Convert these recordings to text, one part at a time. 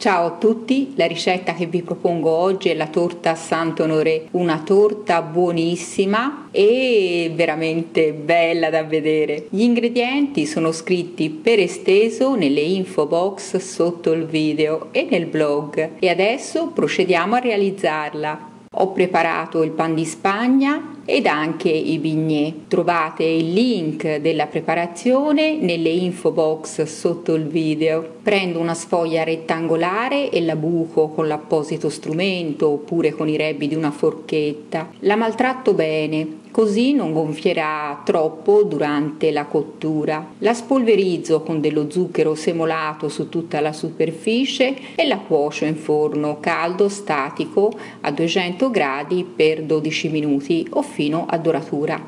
Ciao a tutti, la ricetta che vi propongo oggi è la torta Saint-Honoré, una torta buonissima e veramente bella da vedere. Gli ingredienti sono scritti per esteso nelle info box sotto il video e nel blog e adesso procediamo a realizzarla. Ho preparato il pan di Spagna ed anche i bignè. Trovate il link della preparazione nelle info box sotto il video. Prendo una sfoglia rettangolare e la buco con l'apposito strumento oppure con i rebbi di una forchetta. La maltratto bene, così non gonfierà troppo durante la cottura. La spolverizzo con dello zucchero semolato su tutta la superficie e la cuocio in forno caldo statico a 200 gradi per 12 minuti o fino a doratura.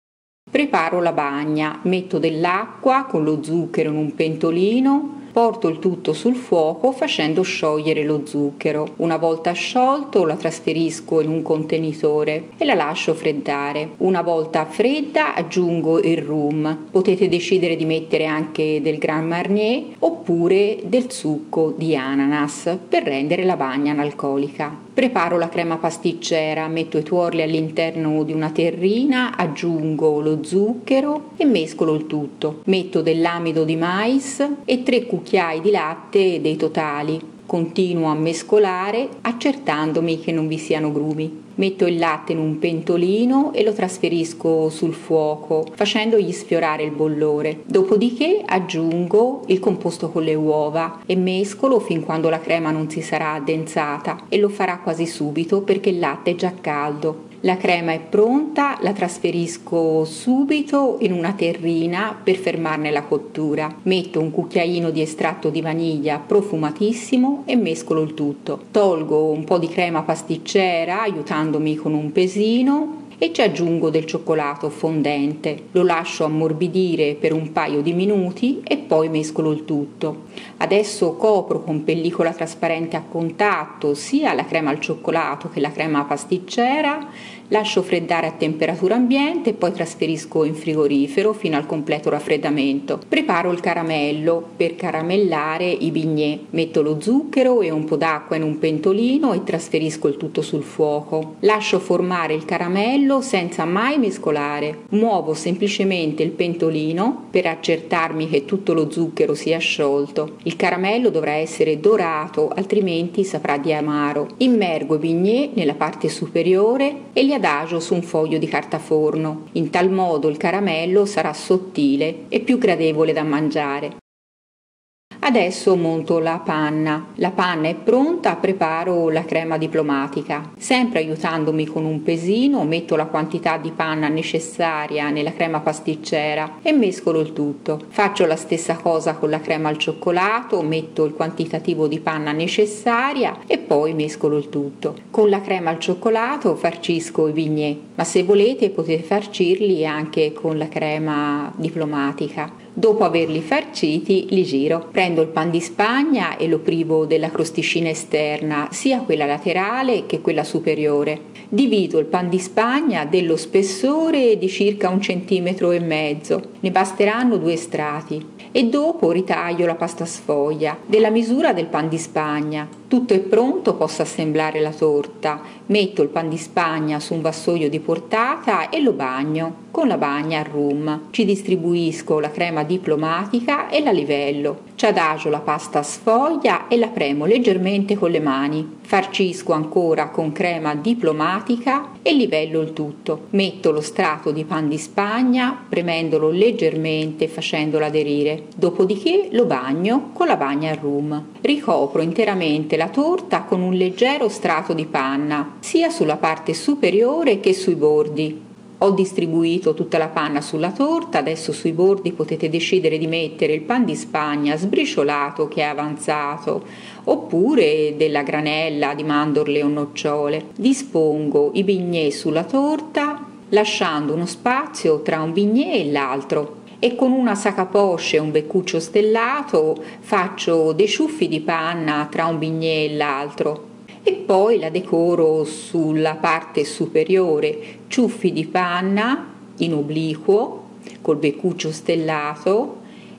Preparo la bagna, metto dell'acqua con lo zucchero in un pentolino. Porto il tutto sul fuoco facendo sciogliere lo zucchero. Una volta sciolto la trasferisco in un contenitore e la lascio freddare. Una volta fredda aggiungo il rum. Potete decidere di mettere anche del Grand Marnier oppure del succo di ananas per rendere la bagna analcolica. Preparo la crema pasticcera, metto i tuorli all'interno di una terrina, aggiungo lo zucchero e mescolo il tutto. Metto dell'amido di mais e 3 cucchiai di latte dei totali. Continuo a mescolare accertandomi che non vi siano grumi. Metto il latte in un pentolino e lo trasferisco sul fuoco facendogli sfiorare il bollore. Dopodiché aggiungo il composto con le uova e mescolo fin quando la crema non si sarà addensata e lo farà quasi subito perché il latte è già caldo. La crema è pronta, la trasferisco subito in una terrina per fermarne la cottura. Metto un cucchiaino di estratto di vaniglia profumatissimo e mescolo il tutto. Tolgo un po' di crema pasticcera aiutandomi con un pesino e ci aggiungo del cioccolato fondente. Lo lascio ammorbidire per un paio di minuti e poi mescolo il tutto. Adesso copro con pellicola trasparente a contatto sia la crema al cioccolato che la crema pasticcera, lascio freddare a temperatura ambiente e poi trasferisco in frigorifero fino al completo raffreddamento. Preparo il caramello per caramellare i bignè. Metto lo zucchero e un po' d'acqua in un pentolino e trasferisco il tutto sul fuoco. Lascio formare il caramello senza mai mescolare. Muovo semplicemente il pentolino per accertarmi che tutto lo zucchero sia sciolto. Il caramello dovrà essere dorato, altrimenti saprà di amaro. Immergo i bignè nella parte superiore e li adagio su un foglio di carta forno. In tal modo il caramello sarà sottile e più gradevole da mangiare. Adesso monto la panna. La panna è pronta, preparo la crema diplomatica. Sempre aiutandomi con un pesino, metto la quantità di panna necessaria nella crema pasticcera e mescolo il tutto. Faccio la stessa cosa con la crema al cioccolato, metto il quantitativo di panna necessaria e poi mescolo il tutto. Con la crema al cioccolato farcisco i bignè, ma se volete potete farcirli anche con la crema diplomatica. Dopo averli farciti li giro. Prendo il pan di Spagna e lo privo della crosticina esterna, sia quella laterale che quella superiore. Divido il pan di Spagna dello spessore di circa 1,5 centimetri. Ne basteranno 2 strati. E dopo ritaglio la pasta sfoglia della misura del pan di Spagna. Tutto è pronto, posso assemblare la torta. Metto il pan di Spagna su un vassoio di portata e lo bagno con la bagna al rum. Ci distribuisco la crema diplomatica e la livello. Ci adagio la pasta sfoglia e la premo leggermente con le mani. Farcisco ancora con crema diplomatica e livello il tutto. Metto lo strato di pan di Spagna premendolo leggermente e facendolo aderire. Dopodiché lo bagno con la bagna al rum. Ricopro interamente la torta con un leggero strato di panna, sia sulla parte superiore che sui bordi. Ho distribuito tutta la panna sulla torta, adesso sui bordi potete decidere di mettere il pan di Spagna sbriciolato che è avanzato, oppure della granella di mandorle o nocciole. Dispongo i bignè sulla torta, lasciando uno spazio tra un bignè e l'altro. E con una sacaposce e un beccuccio stellato faccio dei ciuffi di panna tra un bignè e l'altro e poi la decoro sulla parte superiore, ciuffi di panna in obliquo col beccuccio stellato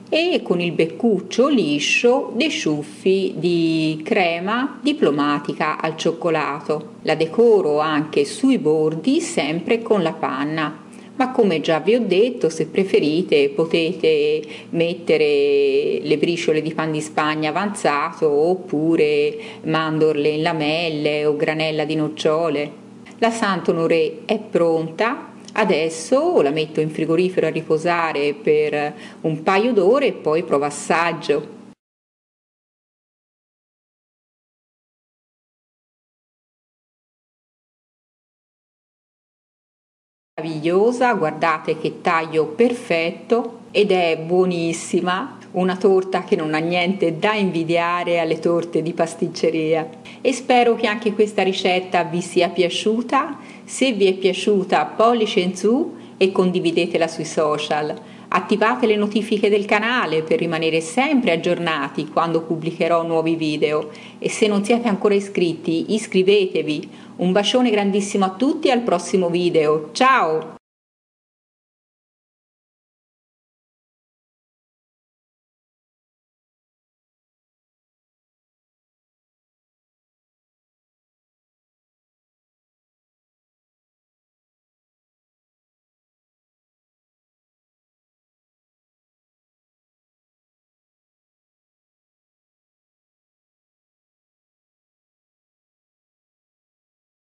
e con il beccuccio liscio dei ciuffi di crema diplomatica al cioccolato. La decoro anche sui bordi sempre con la panna. Ma come già vi ho detto, se preferite potete mettere le briciole di pan di Spagna avanzato oppure mandorle in lamelle o granella di nocciole. La Saint-Honoré è pronta. Adesso la metto in frigorifero a riposare per un paio d'ore e poi provo assaggio. Meravigliosa, guardate che taglio perfetto ed è buonissima, una torta che non ha niente da invidiare alle torte di pasticceria. E spero che anche questa ricetta vi sia piaciuta. Se vi è piaciuta, pollice in su e condividetela sui social. Attivate le notifiche del canale per rimanere sempre aggiornati quando pubblicherò nuovi video e se non siete ancora iscritti, iscrivetevi. Un bacione grandissimo a tutti e al prossimo video. Ciao!